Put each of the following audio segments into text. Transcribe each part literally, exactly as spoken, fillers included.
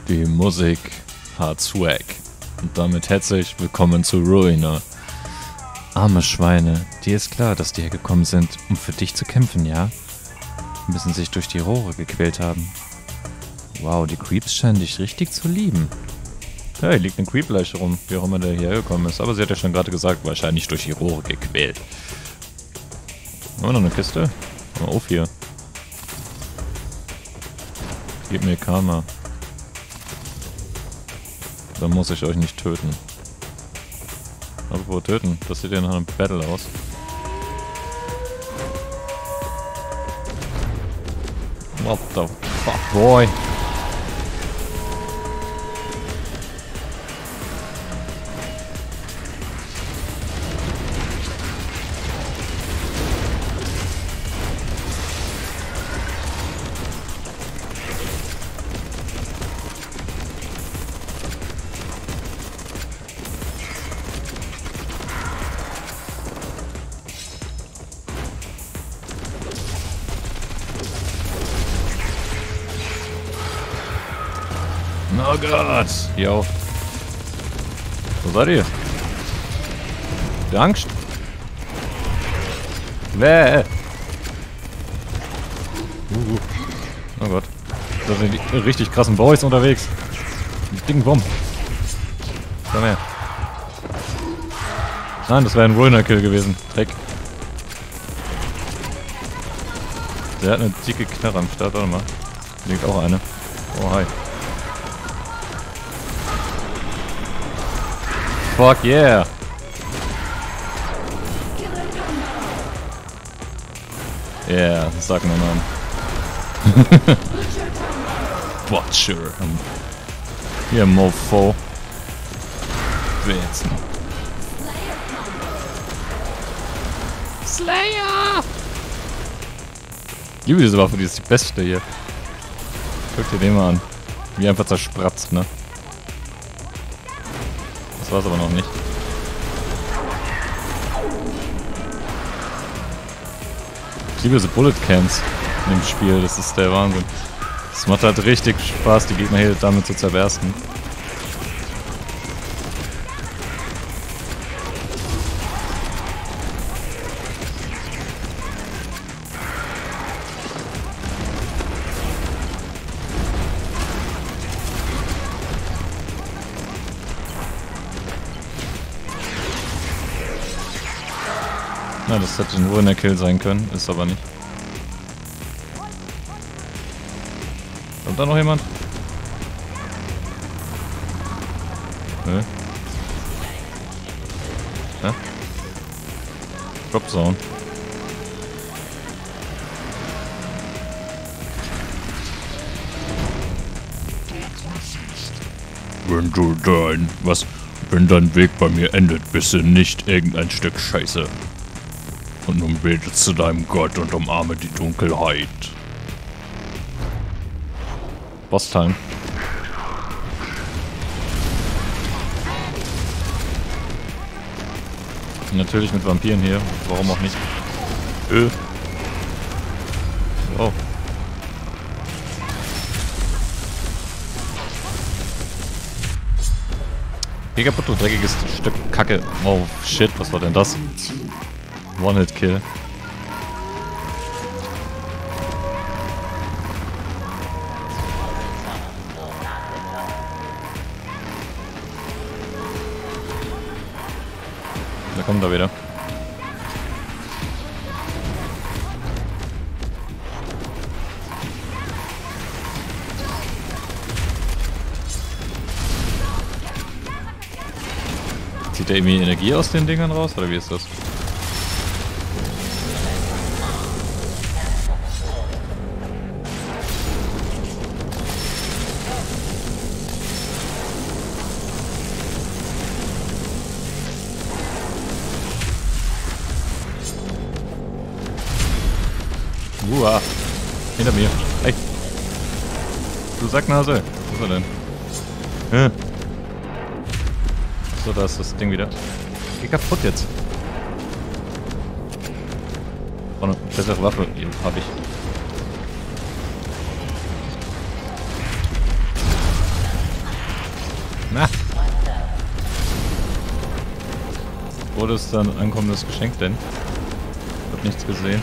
Die Musik hat Swag. Und damit herzlich willkommen zu Ruiner. Arme Schweine, dir ist klar, dass die hergekommen sind, um für dich zu kämpfen, ja? Müssen sich durch die Rohre gequält haben. Wow, die Creeps scheinen dich richtig zu lieben. Ja, hier liegt eine Creep-Leiche rum, wie auch immer der hierher gekommen ist. Aber sie hat ja schon gerade gesagt, wahrscheinlich durch die Rohre gequält. Haben wir noch eine Kiste? Mal auf hier. Gib mir Karma. Dann muss ich euch nicht töten. Apropos töten, das sieht ja nach einem Battle aus. What the fuck, boy? Oh Gott! Jo. Wo seid ihr? Die Angst? Bäh! Uh. Oh Gott. Da sind die richtig krassen Boys unterwegs. Die dicken Bomben. Komm her. Nein, das wäre ein Ruiner-Kill gewesen. Dreck. Der hat eine dicke Knarre am Start. Warte mal. Hier liegt auch eine. Oh, hi. Fuck yeah! Yeah, sag mir mal. Butcher. Hier, Mofo. Jetzt. Slayer! Ich liebe diese Waffe, die ist die beste hier. Guck dir den mal an. Wie einfach zerspratzt, ne? Das war's aber noch nicht. Ich liebe diese Bullet Cans in dem Spiel, das ist der Wahnsinn. Es macht halt richtig Spaß, die Gegner hier damit zu zerbersten. Na, das hätte nur in der Kill sein können, ist aber nicht. Kommt da noch jemand? Nö. Ja? Drop Zone. Wenn du dein... Was? Wenn dein Weg bei mir endet, bist du nicht irgendein Stück Scheiße. Und nun bete zu deinem Gott und umarme die Dunkelheit. Boss-Time. Natürlich mit Vampiren hier. Warum auch nicht? Öh. Oh. Geh kaputt, du dreckiges Stück Kacke. Oh shit, was war denn das? One-Hit-Kill. Da kommt er wieder. Zieht er irgendwie Energie aus den Dingern raus, oder wie ist das? Uah. Hinter mir. Hey. Du Sacknase. Wo ist er denn? Hä? So, da ist das Ding wieder. Geh kaputt jetzt. Oh, eine bessere Waffe habe ich. Wo ist dann ankommendes Geschenk denn? Ich hab nichts gesehen.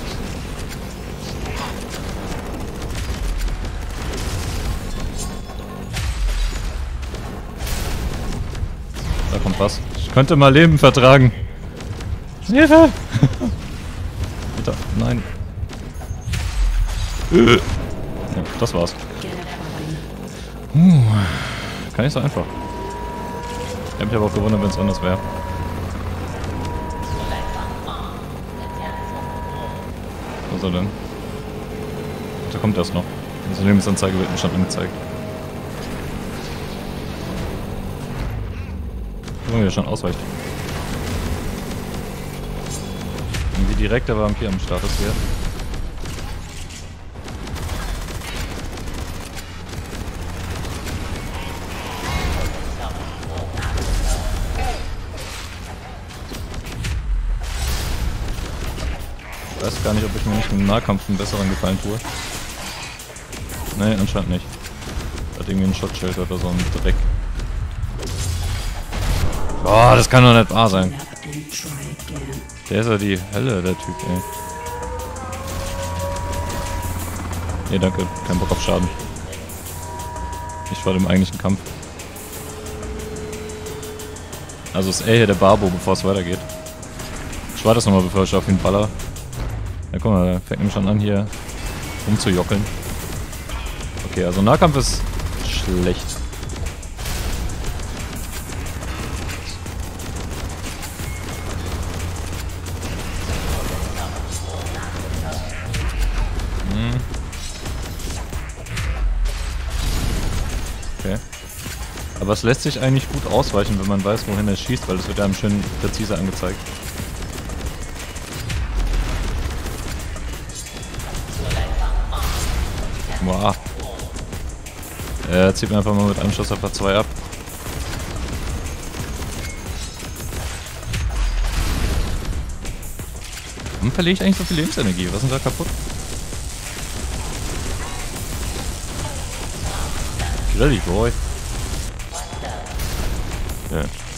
Da kommt was. Ich könnte mal Leben vertragen. Hilfe! Bitte, nein. Ja, das war's. Uh, gar nicht so einfach. Ich hätte mich aber auch gewundert, wenn es anders wäre. Was soll denn? Da kommt erst noch. Also Lebensanzeige wird mir schon angezeigt. Gucken, wie er schon ausweicht. Wie direkt der Vampir am Start ist hier. Ich weiß gar nicht, ob ich mir nicht im Nahkampf einen besseren Gefallen tue. Ne, anscheinend nicht. Hat irgendwie ein Schutzschild oder so ein Dreck. Boah, das kann doch nicht wahr sein. Der ist ja die Hölle, der Typ, ey. Nee, danke. Kein Bock auf Schaden. Nicht vor dem eigentlichen Kampf. Also ist er hier der Barbo, bevor es weitergeht. Ich warte das nochmal, bevor ich auf ihn baller. Ja, guck mal, der fängt nämlich schon an, hier rumzujockeln. Okay, also Nahkampf ist schlecht. Hm. Okay. Aber es lässt sich eigentlich gut ausweichen, wenn man weiß, wohin er schießt, weil es wird einem schön präzise angezeigt. Wow. Er zieht mir einfach mal mit einem Schuss auf zwei ab. Warum verliere ich eigentlich so viel Lebensenergie? Was ist denn da kaputt? Kill dich, boy. Ja.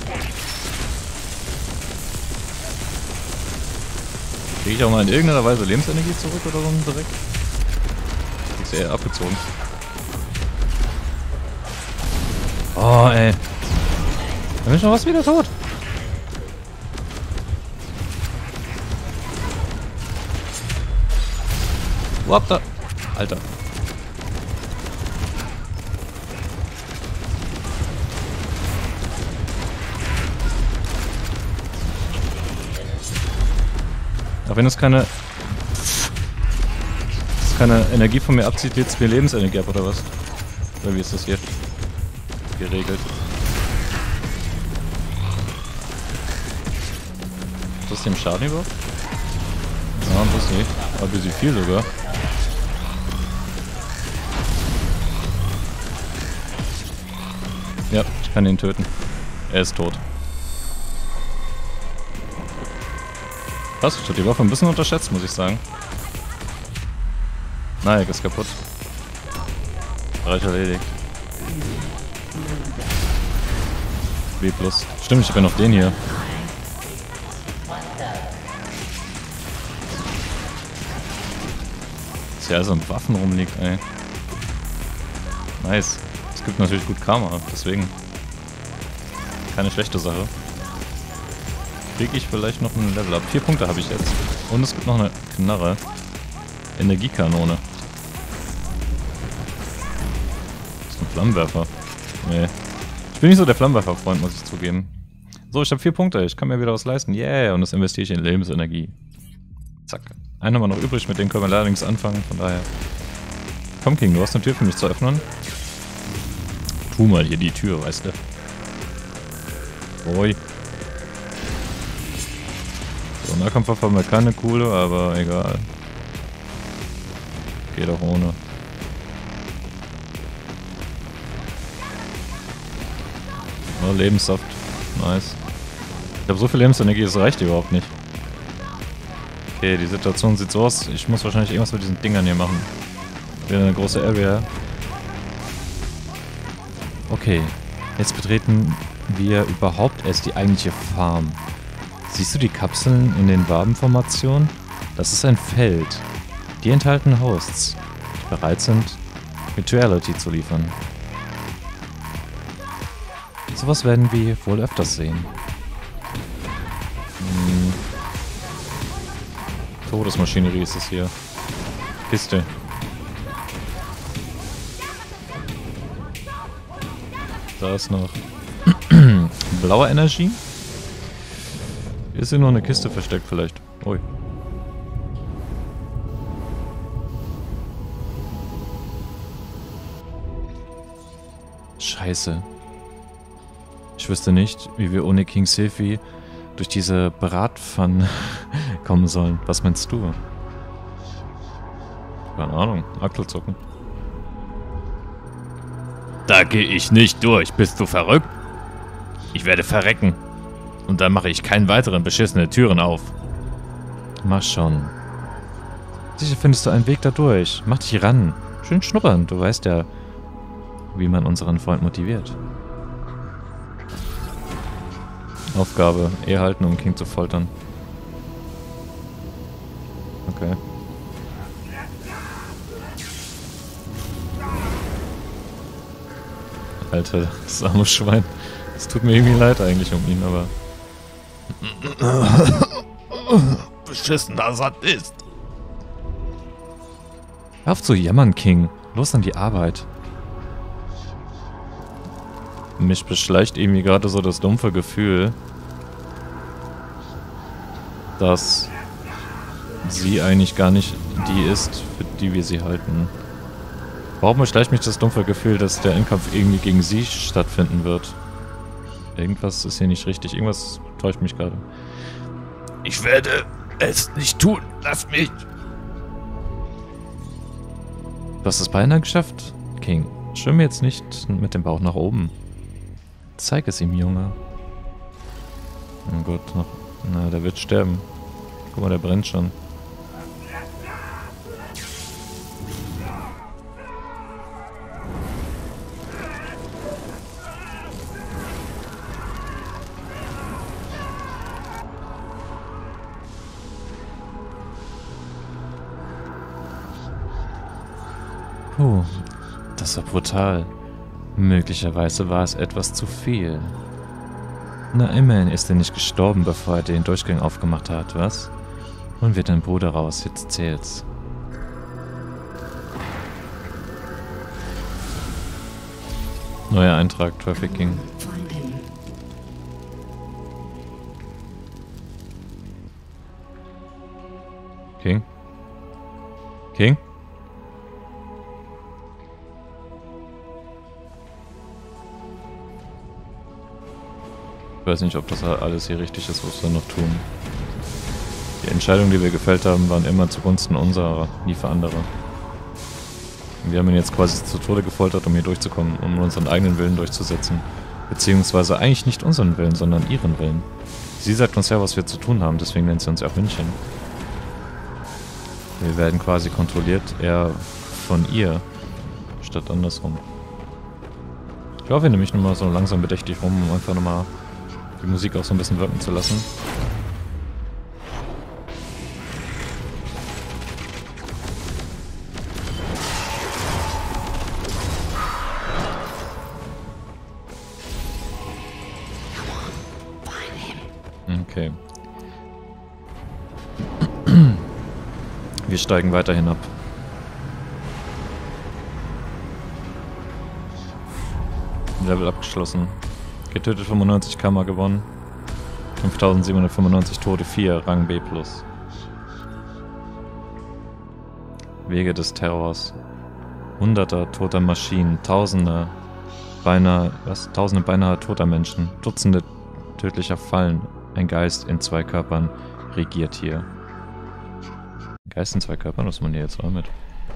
Kriege ich auch mal in irgendeiner Weise Lebensenergie zurück oder so direkt? Ist eher abgezogen. Oh, ey. Dann bin ich noch was wieder tot. What the? Alter. Auch wenn es keine keine Energie von mir abzieht, jetzt mir Lebensenergie ab, oder was? Oder wie ist das hier geregelt? Ist das dem Schaden überhaupt? Ja, ein bisschen. Aber ein bisschen viel sogar. Ja, ich kann ihn töten. Er ist tot. Krass, ich hab die Waffe ein bisschen unterschätzt, muss ich sagen. Nein, ist kaputt. Bereich erledigt. B plus. Stimmt, ich bin noch den hier. Dass hier alles an Waffen rumliegt, ey. Nice. Es gibt natürlich gut Karma, deswegen. Keine schlechte Sache. Kriege ich vielleicht noch ein Level up. Vier Punkte habe ich jetzt. Und es gibt noch eine Knarre. Energiekanone. Das ist ein Flammenwerfer. Nee. Ich bin nicht so der Flammenwerfer-Freund, muss ich zugeben. So, ich habe vier Punkte. Ich kann mir wieder was leisten. Yeah, und das investiere ich in Lebensenergie. Zack. Einen haben wir noch übrig, mit dem können wir leider nichts anfangen, von daher. Komm, King, du hast eine Tür für mich zu öffnen. Tu mal hier die Tür, weißt du. Oi. So, Nahkampfwaffe haben wir keine coole, aber egal. Geht auch ohne. Oh, Lebenssaft. Nice. Ich habe so viel Lebensenergie, das reicht überhaupt nicht. Okay, die Situation sieht so aus. Ich muss wahrscheinlich irgendwas mit diesen Dingern hier machen. Wieder eine große Area. Okay. Jetzt betreten wir überhaupt erst die eigentliche Farm. Siehst du die Kapseln in den Wabenformationen? Das ist ein Feld. Die enthalten Hosts, die bereit sind, Mutuality zu liefern. Sowas werden wir wohl öfters sehen. Hm. Todesmaschinerie ist es hier. Kiste. Da ist noch blaue Energie. Ist hier noch eine Kiste versteckt vielleicht? Ui. Scheiße. Ich wüsste nicht, wie wir ohne King Sylvie durch diese Bratpfannen kommen sollen. Was meinst du? Keine Ahnung. Achtelzucken. Da gehe ich nicht durch. Bist du verrückt? Ich werde verrecken. Und dann mache ich keinen weiteren beschissene Türen auf. Mach schon. Sicher findest du einen Weg da durch. Mach dich ran. Schön schnuppern. Du weißt ja, wie man unseren Freund motiviert. Aufgabe. E halten, um King zu foltern. Okay. Alter, das arme Schwein. Es tut mir irgendwie leid eigentlich um ihn, aber... Beschissener Sadist. Hör auf zu jammern, King. Los an die Arbeit. Mich beschleicht irgendwie gerade so das dumpfe Gefühl, dass sie eigentlich gar nicht die ist, für die wir sie halten. Warum beschleicht mich das dumpfe Gefühl, dass der Endkampf irgendwie gegen sie stattfinden wird? Irgendwas ist hier nicht richtig. Irgendwas täuscht mich gerade. Ich werde es nicht tun. Lass mich. Du hast es beinahe geschafft, King. Schwimm jetzt nicht mit dem Bauch nach oben. Zeig es ihm, Junge. Oh Gott, noch. Na, der wird sterben. Guck mal, der brennt schon. Puh, das war brutal. Möglicherweise war es etwas zu viel. Na, immerhin ist er nicht gestorben, bevor er den Durchgang aufgemacht hat, was? Und wird dein Bruder raus, jetzt zählt's. Neuer Eintrag, Trafficking. King? King? Ich weiß nicht, ob das alles hier richtig ist, was wir noch tun. Die Entscheidungen, die wir gefällt haben, waren immer zugunsten unserer, nie für andere. Wir haben ihn jetzt quasi zu Tode gefoltert, um hier durchzukommen, um unseren eigenen Willen durchzusetzen. Beziehungsweise eigentlich nicht unseren Willen, sondern ihren Willen. Sie sagt uns ja, was wir zu tun haben, deswegen nennt sie uns ja auch Hündchen. Wir werden quasi kontrolliert, eher von ihr, statt andersrum. Ich laufe nämlich nochmal so langsam bedächtig rum, um einfach nochmal die Musik auch so ein bisschen wirken zu lassen. Okay. Wir steigen weiter hinab. Level abgeschlossen. Getötet fünfundneunzig Kammer gewonnen. fünftausendsiebenhundertfünfundneunzig Tote, vier, Rang B plus. Wege des Terrors. Hunderter toter Maschinen, Tausende, beinahe, was? Tausende beinahe toter Menschen, Dutzende tödlicher Fallen. Ein Geist in zwei Körpern regiert hier. Ein Geist in zwei Körpern, was man hier jetzt auch mit?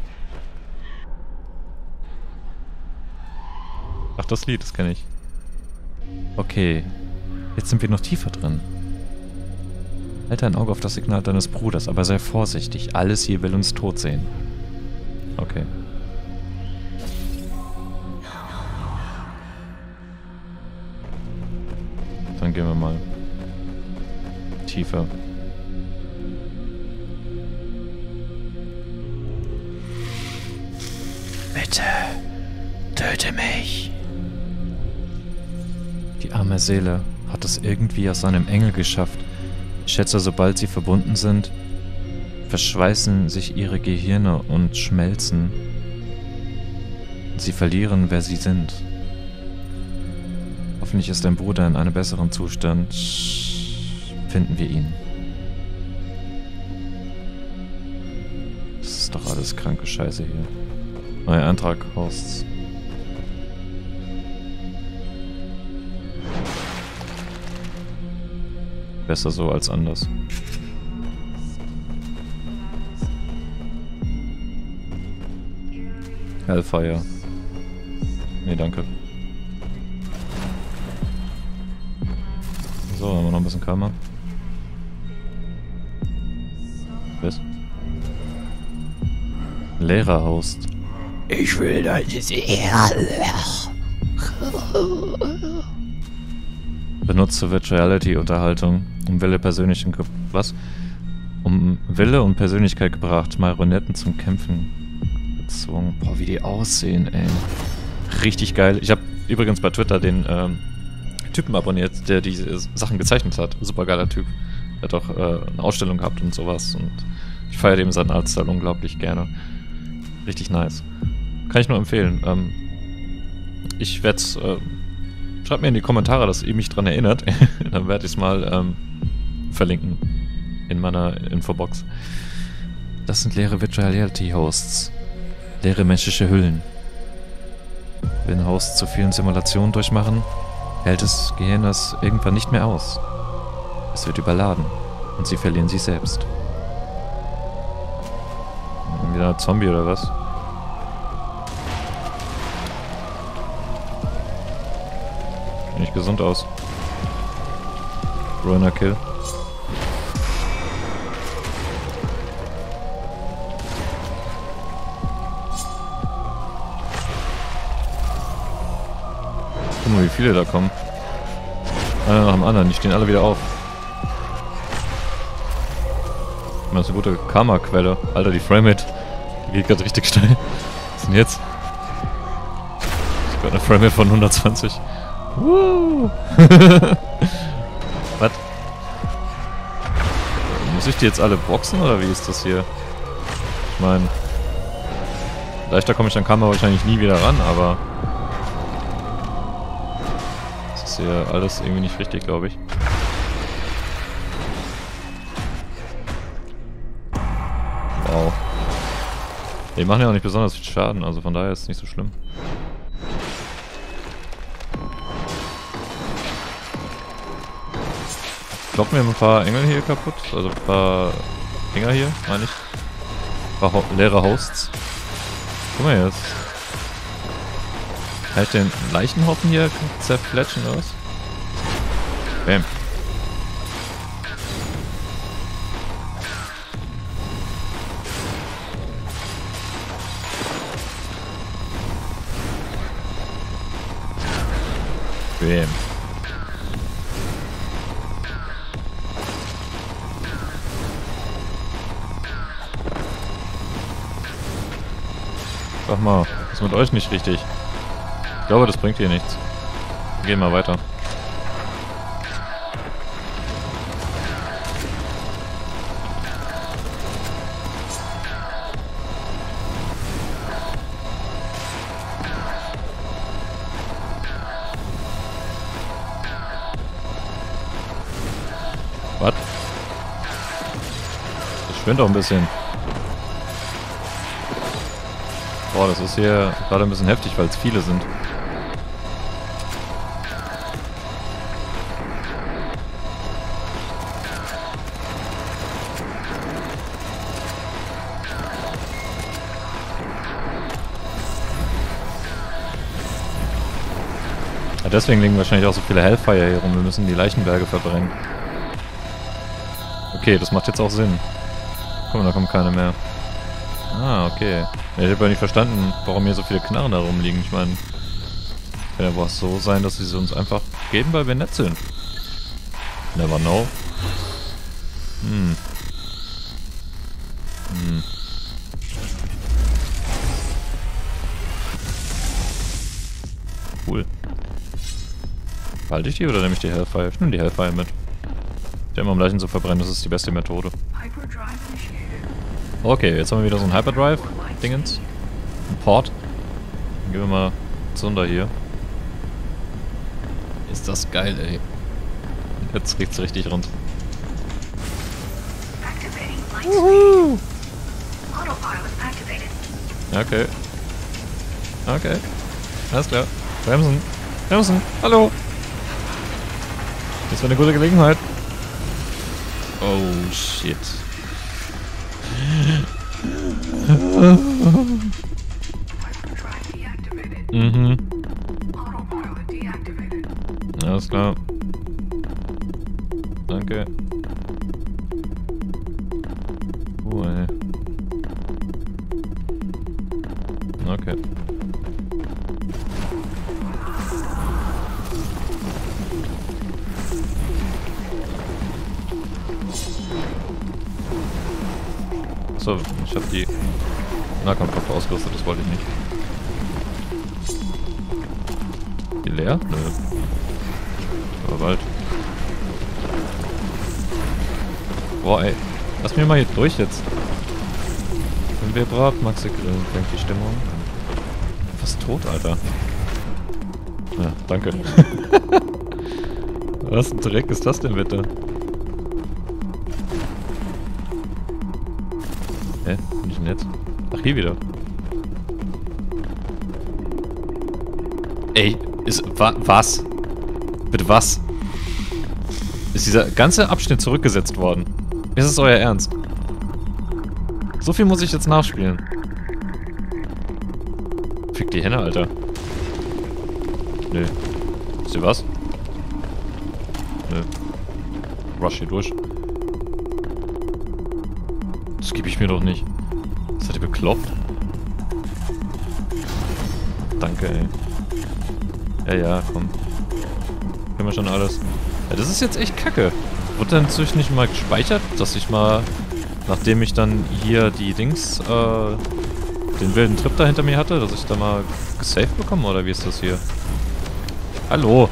Ach, das Lied, das kenne ich. Okay, jetzt sind wir noch tiefer drin. Halte ein Auge auf das Signal deines Bruders, aber sei vorsichtig. Alles hier will uns tot sehen. Okay. Dann gehen wir mal. tiefer. Bitte, töte mich. Die arme Seele hat es irgendwie aus einem Engel geschafft. Ich schätze, sobald sie verbunden sind, verschweißen sich ihre Gehirne und schmelzen. Sie verlieren, wer sie sind. Hoffentlich ist dein Bruder in einem besseren Zustand. Finden wir ihn. Das ist doch alles kranke Scheiße hier. Neuer Antrag, Hosts. Besser so als anders. Hellfire. Nee, danke. So, haben wir noch ein bisschen Karma. Was? Lehrerhost. Ich will deine Seele. Benutze Virtuality-Unterhaltung, um Wille persönlichen Ge was? Um Wille und Persönlichkeit gebracht, Marionetten zum Kämpfen gezwungen. Boah, wie die aussehen, ey. Richtig geil. Ich habe übrigens bei Twitter den ähm, Typen abonniert, der diese Sachen gezeichnet hat. Super geiler Typ. Er hat auch äh, eine Ausstellung gehabt und sowas. Und ich feiere dem seinen Artstyle unglaublich gerne. Richtig nice. Kann ich nur empfehlen. Ähm, ich werde es... Äh, Schreibt mir in die Kommentare, dass ihr mich dran erinnert. Dann werde ich es mal ähm, verlinken in meiner Infobox. Das sind leere Virtual Reality Hosts. Leere menschliche Hüllen. Wenn Hosts zu vielen Simulationen durchmachen, hält das Gehirn das irgendwann nicht mehr aus. Es wird überladen und sie verlieren sich selbst. Wieder ein Zombie oder was? Nicht gesund aus. Ruiner Kill. Guck mal, wie viele da kommen. Einer nach dem anderen, die stehen alle wieder auf. Das ist eine gute Karma-Quelle. Alter, die Framerate, die geht gerade richtig steil. Was ist denn jetzt? Ich habe eine Framerate von hundertzwanzig. Woo! Was? Muss ich die jetzt alle boxen oder wie ist das hier? Ich meine, leichter komme ich an Karma wahrscheinlich nie wieder ran, aber das ist hier alles irgendwie nicht richtig, glaube ich. Wow. Die machen ja auch nicht besonders viel Schaden, also von daher ist es nicht so schlimm. Kloppen wir ein paar Engel hier kaputt, also ein paar Dinger hier, meine ich. Ein paar Ho leere Hosts. Guck mal jetzt. Kann ich den Leichenhaufen hier zerfletschen oder was? Bam. Bam. Sag mal, ist mit euch nicht richtig. Ich glaube, das bringt hier nichts. Wir gehen mal weiter. Was? Das schwindet doch ein bisschen. Boah, das ist hier gerade ein bisschen heftig, weil es viele sind. Ja, deswegen liegen wahrscheinlich auch so viele Hellfire hier rum. Wir müssen die Leichenberge verbrennen. Okay, das macht jetzt auch Sinn. Guck mal, da kommen keine mehr. Ah, okay. Ich habe ja nicht verstanden, warum hier so viele Knarren da rumliegen. Ich meine, kann ja wohl so sein, dass sie sie uns einfach geben, weil wir nett sind. Never know. Hm. Hm. Cool. Behalte ich die oder nehme ich die Hellfire? Ich nehme die Hellfire mit. Die immer am Leichen zu verbrennen, das ist die beste Methode. Okay, jetzt haben wir wieder so ein Hyperdrive-Dingens. Ein Port. Dann gehen wir mal Zunder hier. Ist das geil, ey. Jetzt riecht's richtig rund. Wuhu. Okay. Okay. Alles klar. Bremsen. Bremsen. Hallo. Das wäre eine gute Gelegenheit. Oh, shit. Mhm. Alles klar. Danke. Oh, ey. Okay. So, ich hab die Nahkampfwaffe ausgerüstet, das wollte ich nicht. Die leer? Nö. Aber bald. Boah, ey. Lass mir mal hier durch jetzt. Wenn wir brav, Maxi grillen, denkt die Stimmung. Fast tot, Alter. Ja, danke. Was ein Dreck ist das denn bitte? Hä? Bin ich denn jetzt? Ach, hier wieder. Ey, ist... Wa, was? Bitte was? Ist dieser ganze Abschnitt zurückgesetzt worden? Ist es euer Ernst? So viel muss ich jetzt nachspielen. Fick die Henne, Alter. Nö. Wisst ihr was? Nö. Rush hier durch. Das gebe ich mir doch nicht. Seid ihr bekloppt? Danke, ey. Ja, ja, komm. Können wir schon alles. Ja, das ist jetzt echt kacke. Wurde dann natürlich nicht mal gespeichert, dass ich mal, nachdem ich dann hier die Dings, äh, den wilden Trip da hinter mir hatte, dass ich da mal gesaved bekomme, oder wie ist das hier? Hallo!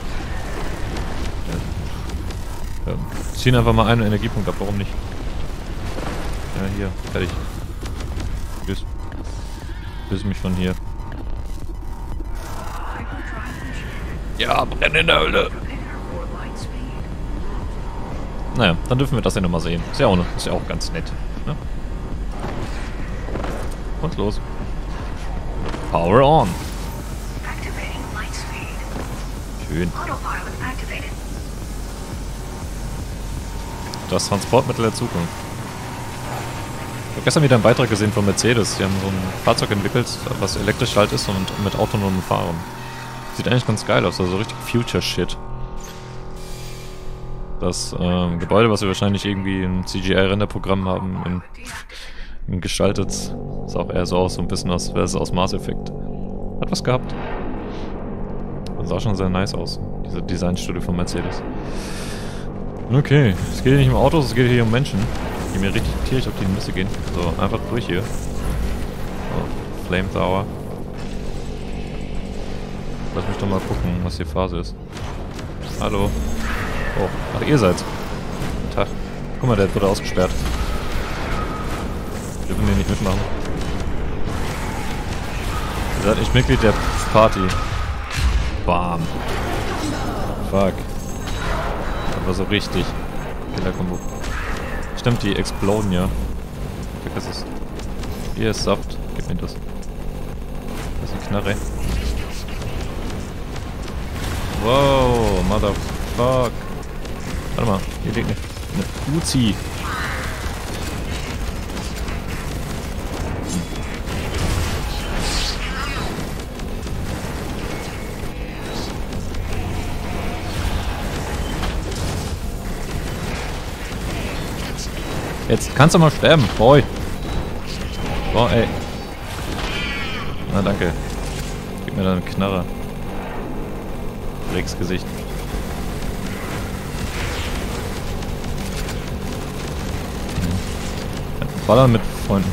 Ja, ja, ziehen einfach mal einen Energiepunkt ab, warum nicht? Ja, hier, fertig. Tschüss. Tschüss mich von hier. Ja, brenn in der Hölle! Naja, dann dürfen wir das ja nochmal sehen. Ist ja auch, ist ja auch ganz nett. Ne? Und los. Power on. Schön. Das Transportmittel der Zukunft. Ich habe gestern wieder einen Beitrag gesehen von Mercedes. Die haben so ein Fahrzeug entwickelt, was elektrisch halt ist und mit autonomem Fahren. Sieht eigentlich ganz geil aus, also richtig Future-Shit. Das ähm, Gebäude, was wir wahrscheinlich irgendwie ein C G I-Renderprogramm haben, in, in gestaltet, sah auch eher so aus, so ein bisschen aus, wäre es aus Mass Effect. Hat was gehabt. Das sah schon sehr nice aus, diese Designstudio von Mercedes. Okay, es geht hier nicht um Autos, es geht hier um Menschen, die mir richtig tierisch auf die Nüsse gehen. So, einfach durch hier. So, Flamethrower. Lass mich doch mal gucken, was hier Phase ist. Hallo. Oh, ach, ihr seid. Guten Tag. Guck mal, der wurde ausgesperrt. Wir dürfen den nicht mitmachen. Ihr seid nicht Mitglied der Party. Bam. Fuck. Das war so richtig. Killer-Kombo. Stimmt, die exploden ja. Vergiss es. Hier ist Saft. Gib mir das. Das ist eine Knarre. Wow, motherfuck. Warte mal, hier liegt eine, eine Uzi. Jetzt kannst du mal sterben, boy. Boah, ey. Na danke. Gib mir da eine Knarre. Drecksgesicht. Ballern mit Freunden.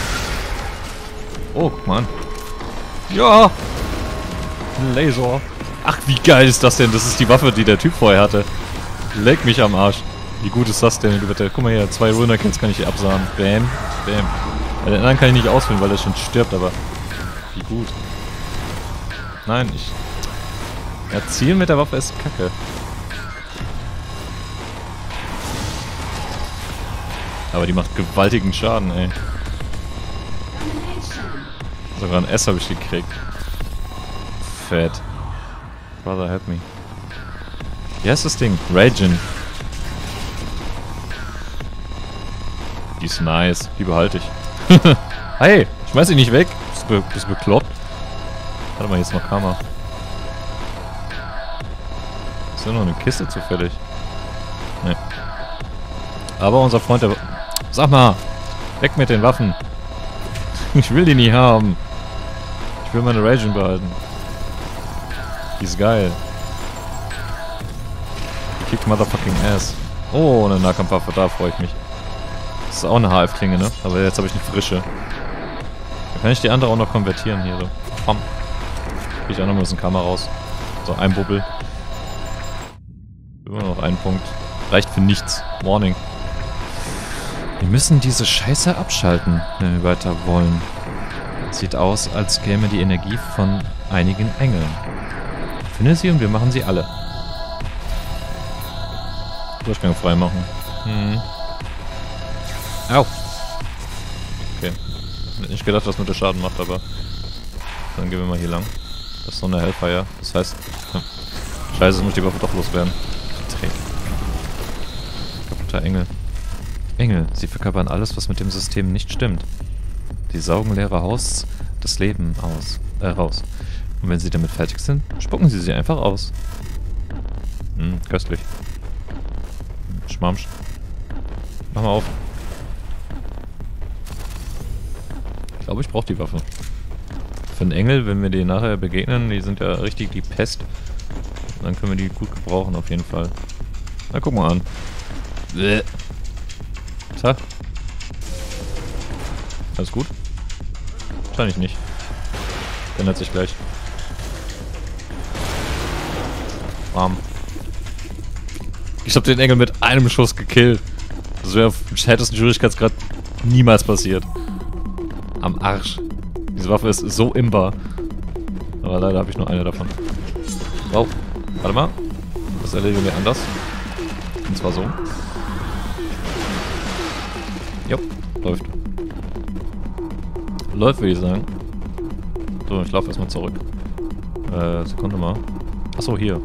Oh, guck mal an. Ja! Ein Laser. Ach, wie geil ist das denn? Das ist die Waffe, die der Typ vorher hatte. Leck mich am Arsch. Wie gut ist das denn, bitte? Guck mal hier, zwei Ruiner-Kills kann ich hier absahen. Bam, bam. Bei den anderen kann ich nicht ausführen, weil er schon stirbt, aber... Wie gut. Nein, ich... Ja, zielen mit der Waffe ist kacke. Aber die macht gewaltigen Schaden, ey. Sogar ein S habe ich gekriegt. Fett. Brother, help me. Wie heißt das Ding? Raging. Die ist nice. Die behalte ich. Hey, schmeiß dich nicht weg. Bist du be bist bekloppt? Warte mal, hier ist noch Karma. Ist ja noch eine Kiste zufällig? Ne. Aber unser Freund, der... Sag mal! Weg mit den Waffen! Ich will die nie haben! Ich will meine Raging behalten. Die ist geil. Die kickt motherfucking ass. Oh, eine Nahkampfwaffe, da freue ich mich. Das ist auch eine H F-Klinge, ne? Aber jetzt habe ich eine frische. Da kann ich die andere auch noch konvertieren hier so. Bam. Krieg ich auch noch mal ein bisschen Kamera raus. So, ein Bubbel. Immer noch ein Punkt. Reicht für nichts. Warning. Wir müssen diese Scheiße abschalten, wenn wir weiter wollen. Sieht aus, als käme die Energie von einigen Engeln. Finde sie und wir machen sie alle. Durchgang frei machen. Hm. Au. Okay. Ich hätte nicht gedacht, was mit der Schaden macht, aber... Dann gehen wir mal hier lang. Das ist so eine Hellfire. Das heißt... Hm. Scheiße, es muss die Waffe doch loswerden. Dreck. Kaputter Engel. Engel, sie verkörpern alles, was mit dem System nicht stimmt. Sie saugen leere Haus das Leben aus, äh, raus. Und wenn sie damit fertig sind, spucken sie sie einfach aus. Hm, köstlich. Schmamsch. Mach mal auf. Ich glaube, ich brauche die Waffe. Für einen Engel, wenn wir die nachher begegnen, die sind ja richtig die Pest. Dann können wir die gut gebrauchen, auf jeden Fall. Na, guck mal an. Bäh. Tja. Alles gut? Wahrscheinlich nicht. Ändert sich gleich. Bam. Ich hab den Engel mit einem Schuss gekillt. Das wäre auf dem härtesten Schwierigkeitsgrad niemals passiert. Am Arsch. Diese Waffe ist so imbar. Aber leider habe ich nur eine davon. Wow. Warte mal. Das erledigen wir anders. Und zwar so. Jo, läuft. Läuft, würde ich sagen. So, ich laufe erstmal zurück. Äh, Sekunde mal. Achso, hier.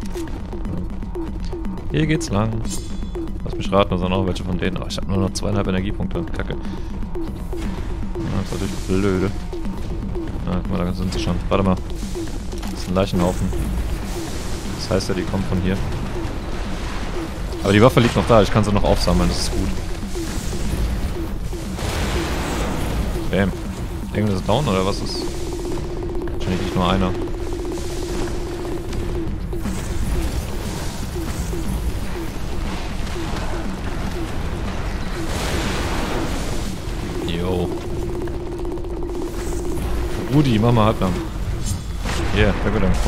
Hier geht's lang. Lass mich raten, da sind noch welche von denen. Oh, ich habe nur noch zweieinhalb Energiepunkte. Kacke. Ja, das ist natürlich blöde. Ah, guck mal, da sind sie schon. Warte mal. Das ist ein Leichenhaufen. Das heißt ja, die kommen von hier. Aber die Waffe liegt noch da. Ich kann sie noch aufsammeln. Das ist gut. Bam. Engel ist down oder was ist? Wahrscheinlich nicht nur einer. Yo. Rudi, mach mal halblang. Hier, yeah, da wird ein Kopf.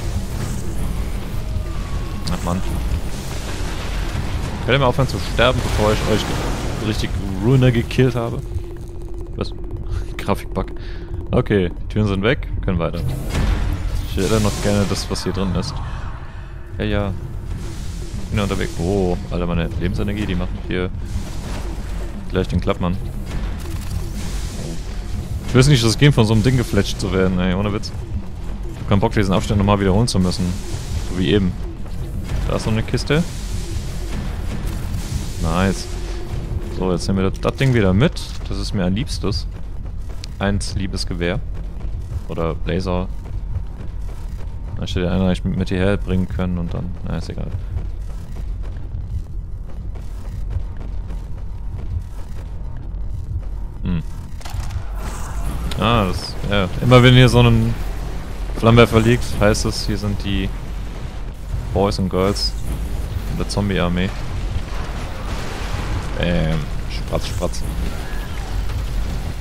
Ach Mann. Könnt ihr mal aufhören zu sterben, bevor ich euch richtig Ruiner gekillt habe? Was? Grafikbug. Okay, die Türen sind weg. Wir können weiter. Ich hätte noch gerne das, was hier drin ist. Ja, ja. Ich bin ja unterwegs. Oh, Alter, meine Lebensenergie, die macht hier gleich den Klappmann. Ich weiß nicht, das Game von so einem Ding gefletscht zu werden, ey, ohne Witz. Ich hab keinen Bock, diesen Abstand nochmal wiederholen zu müssen. So wie eben. Da ist noch eine Kiste. Nice. So, jetzt nehmen wir das, das Ding wieder mit. Das ist mir ein liebstes. Eins liebes Gewehr. Oder Laser. Da hätte der eine eigentlich mit hierher bringen können und dann... Na, ist egal. Hm. Ah, das... Ja, immer wenn hier so ein Flammenwerfer liegt, heißt es, hier sind die Boys und Girls der Zombie-Armee. Ähm, Spratz, Spratz.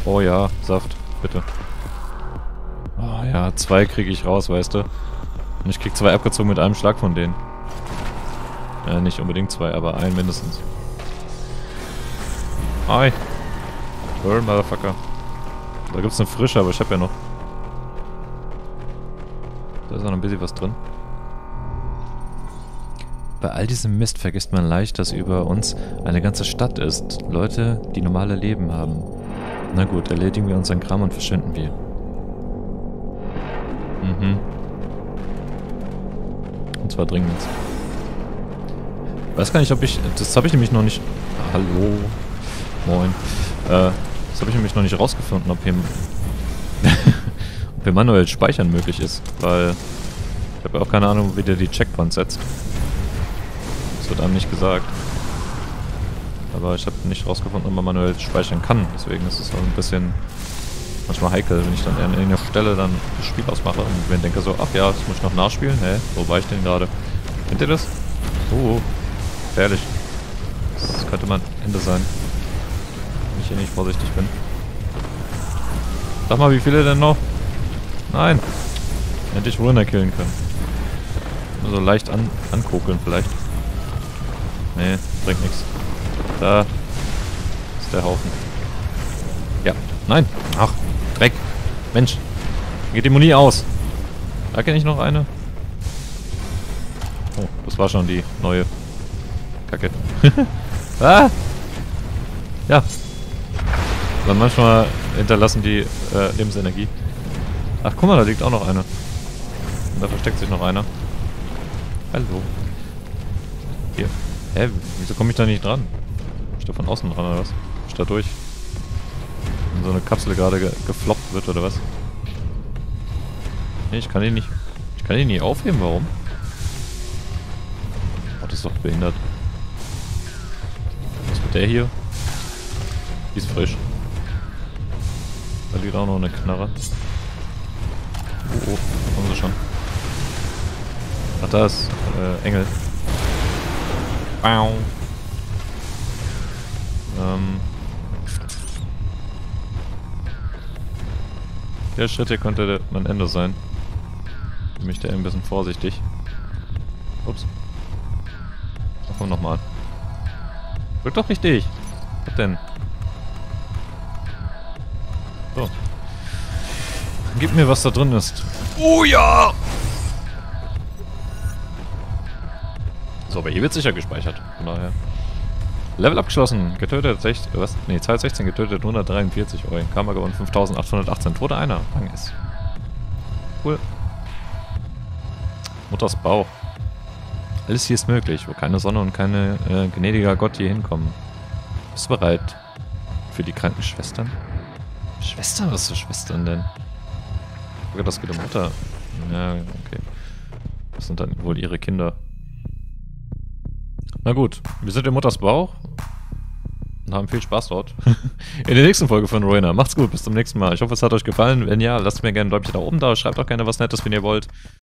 Oh ja, Saft, bitte. Oh ja, zwei kriege ich raus, weißt du. Und ich krieg zwei abgezogen mit einem Schlag von denen. Ja, nicht unbedingt zwei, aber einen mindestens. Hi. Burn, Motherfucker. Da gibt's eine frische, aber ich hab ja noch. Da ist noch ein bisschen was drin. Bei all diesem Mist vergisst man leicht, dass über uns eine ganze Stadt ist. Leute, die normale Leben haben. Na gut, erledigen wir unseren Kram und verschwinden wir. Mhm. Und zwar dringend. Ich weiß gar nicht, ob ich... Das habe ich nämlich noch nicht... Hallo. Moin. Äh, das habe ich nämlich noch nicht rausgefunden, ob hier... ob hier manuell Speichern möglich ist. Weil... Ich habe auch keine Ahnung, wie der die Checkpoint setzt. Das wird einem nicht gesagt. Aber ich habe nicht rausgefunden, ob man manuell speichern kann. Deswegen ist es auch ein bisschen... manchmal heikel, wenn ich dann an einer Stelle dann das Spiel ausmache und mir denke so, ach ja, das muss ich noch nachspielen. Hä? Wo war ich denn gerade? Kennt ihr das? Oh, gefährlich. Das könnte mein Ende sein. Wenn ich hier nicht vorsichtig bin. Sag mal, wie viele denn noch? Nein! Endlich Ruiner killen können. Nur so leicht an ankokeln vielleicht. Nee, bringt nichts. Da ist der Haufen. Ja, nein! Ach, Dreck! Mensch! Geht die Muni aus! Da kenne ich noch eine. Oh, das war schon die neue Kacke. Ah! Ja. Dann manchmal hinterlassen die äh, Lebensenergie. Ach, guck mal, da liegt auch noch eine. Und da versteckt sich noch einer. Hallo. Hier. Hä? Wieso komme ich da nicht dran? Bin ich da von außen dran oder was? Bin ich da durch? Wenn so eine Kapsel gerade ge gefloppt wird oder was? Nee, ich kann die nicht. Ich kann die nicht aufheben, warum? Oh, das ist doch behindert. Was mit der hier? Die ist frisch. Da liegt auch noch eine Knarre. Oh, oh, da kommen sie schon. Ach, da ist äh, Engel. Bau. Ähm. Der Schritt hier könnte mein Ende sein. Bin ich da ein bisschen vorsichtig. Ups. Ach, komm nochmal. Drück doch richtig. Was denn? So. Gib mir, was da drin ist. Oh ja! So, aber hier wird sicher gespeichert. Von daher. Level abgeschlossen. Getötet sechzehn. Was? Ne, Zahl sechzehn getötet. hundertdreiundvierzig. Oh, Karma gewonnen. fünftausendachthundertachtzehn. Tote einer. Rang ist. Cool. Mutters Bauch. Alles hier ist möglich, wo keine Sonne und keine äh, gnädiger Gott hier hinkommen. Bist du bereit für die kranken Schwestern? Schwestern? Was für Schwestern denn? Okay, das geht um Mutter. Ja, okay. Das sind dann wohl ihre Kinder. Na gut, wir sind in Mutters Bauch und haben viel Spaß dort. In der nächsten Folge von Ruiner. Macht's gut, bis zum nächsten Mal. Ich hoffe, es hat euch gefallen. Wenn ja, lasst mir gerne ein Däumchen nach oben da. Schreibt auch gerne was Nettes, wenn ihr wollt.